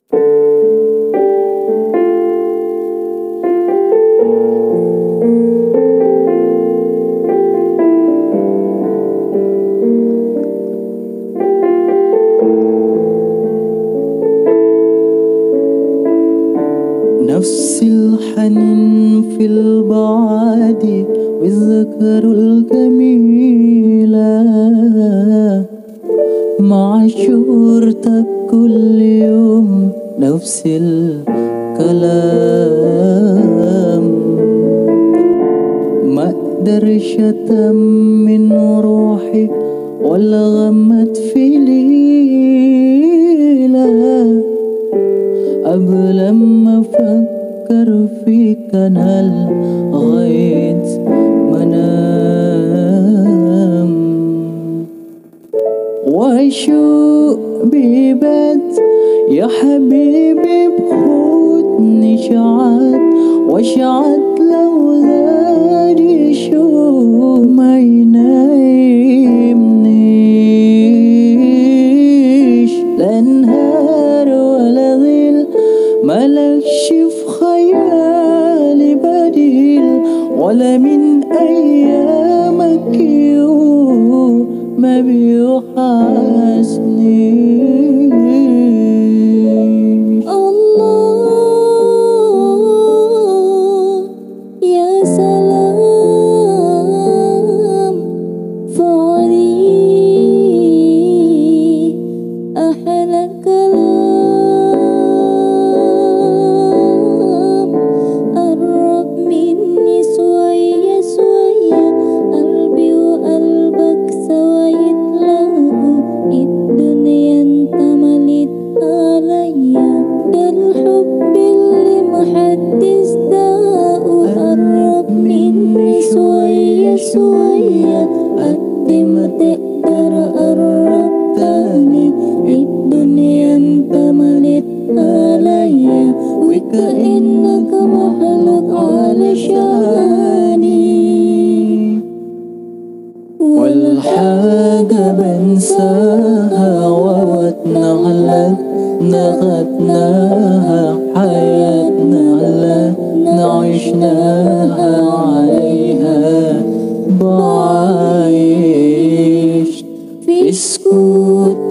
نفس الحنين في البعاد والذكر الجميلة مع شورتك كل يوم نفس الكلام. ما اقدرش من روحي ولا غمت في ليلة قبل ما افكر فيك انا لغاية ما انام. واشوق بيبات يا حبيبي بخوتني شعات وشعات لو زادي شوق ما ينايمنيش لا نهار ولا ظل ملكش في خيالي بديل ولا من أيامك يوم ما بيوحشنيش. الله يا سلام فعلي أحلى كلام. قرب مني شوية شوية قلبي وقلبك سوا يتلاقوا. الدنيا انت مليتها عليا ده الحب اللي محدش داقه. قرب مني شوية شوية قد ما تقدر قرب تاني. الدنيا انت مليتها عليا وكأنك مخلوق علشاني. والحاجة بنساها واتنغلت نغتناها حياتنا عشناها عليها بعايش في سكوت